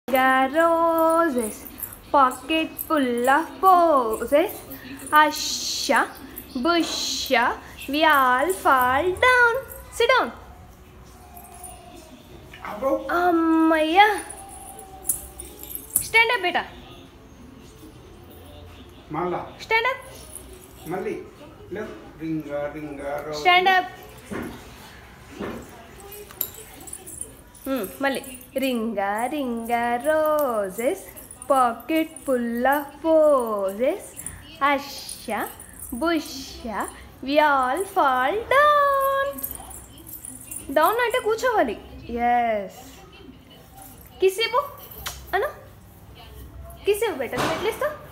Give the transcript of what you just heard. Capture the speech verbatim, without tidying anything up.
roses, pocket full of posies. Asha, busha, we all fall down. Sit down. Ammaya. Stand up, beta. Mala. Stand up. Mali. Look. Ringa, ringa, rose. Stand up. Hmm, Mali. Ringa, ringa, roses, pocket full of posies. Asha, busha, we all fall down. Down అంటే కూర్చోవాలి. Yes kiss ఇవ్వు అను kiss ఇవ్వు better ఎట్లా ఇస్తావు